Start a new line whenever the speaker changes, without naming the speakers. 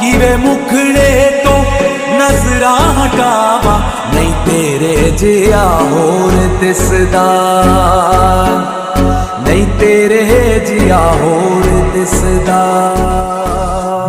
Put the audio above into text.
किवे मुखड़े तो नजरा हटावा, नहीं तेरे जिया होर दिसदा, नहीं तेरे जिया होर दिसदा।